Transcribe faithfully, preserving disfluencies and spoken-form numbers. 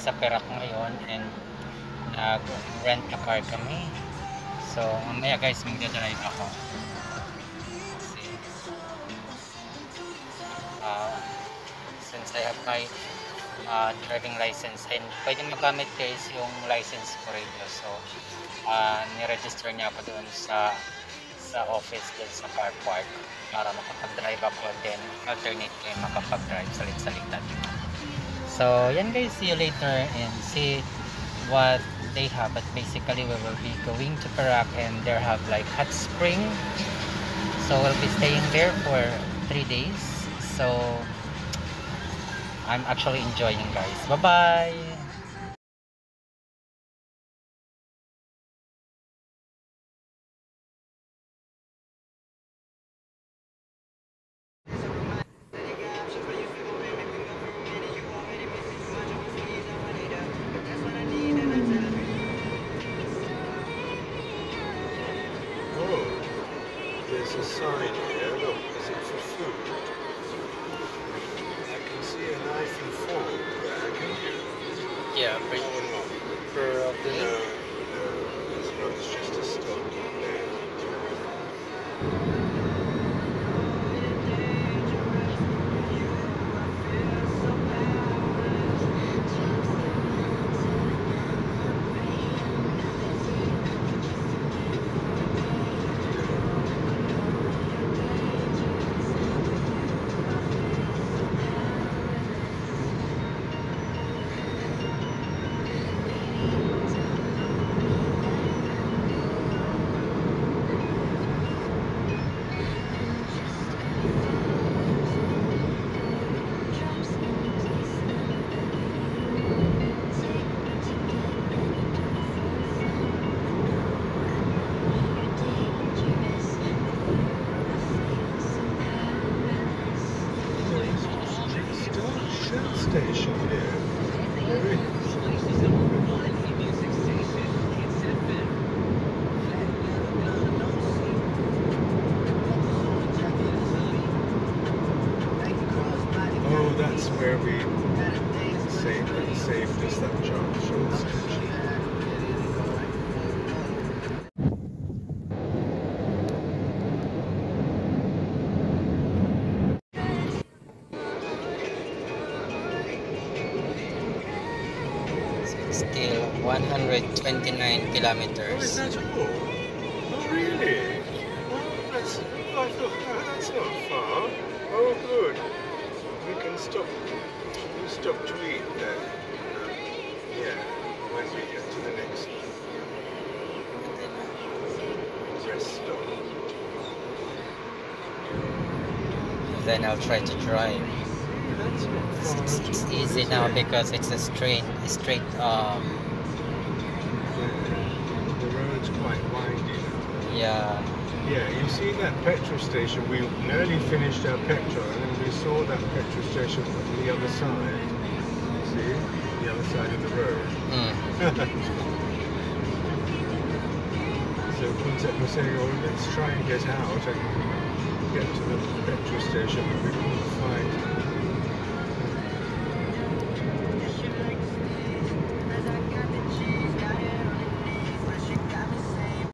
sa Perak ngayon and nag-rent a car kami. So, mamaya guys, magdadrive ako. Kasi, uh, since I have my uh, driving license and pwede magamit guys yung license ko radio. So, uh, niregister niya ako doon sa sa office doon sa car park para makapag-drive ako then alternate kayo makapag-drive salit-salitan. So, yan guys, see you later and see what they have. But basically, we will be going to Perak and there have like hot spring. So, we'll be staying there for three days. So, I'm actually enjoying guys. Bye-bye! There's a sign here, look, is it for food? I can see a knife and fork there, can you? Yeah, No, not. probably. No, no, it's not, it's just a stop there. Station here. There is. Oh, that's where we saved, saved us that junction station. Still one hundred twenty-nine Oh, is kilometers. that all? Oh, really? Oh, that's, I thought, oh, that's not far. Oh, good. We can stop, we stop to eat then. Um, yeah, when we get to the next rest stop. Then I'll try to drive. That's not It's, far it's, at it's all, easy is now it? because it's a straight, straight. Um, Yeah, the road's quite windy now. yeah, Yeah, you see that petrol station, we nearly finished our petrol and then we saw that petrol station on the other side. See? The other side of the road. mm. So Quintet was saying, oh, let's try and get out and get to the petrol station, but we couldn't find